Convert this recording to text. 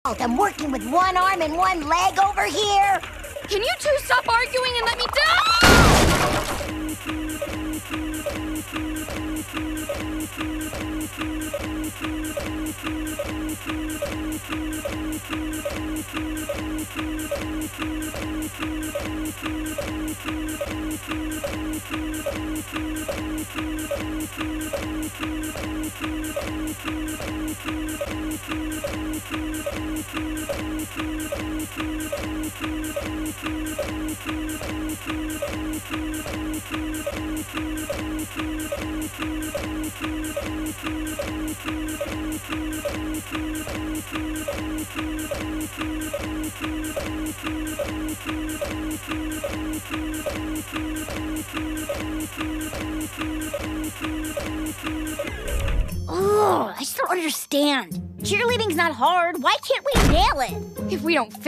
I'm working with one arm and one leg over here. Can you two stop arguing and let me Oh, I just don't understand. Cheerleading's not hard. Why can't we nail it? If we don't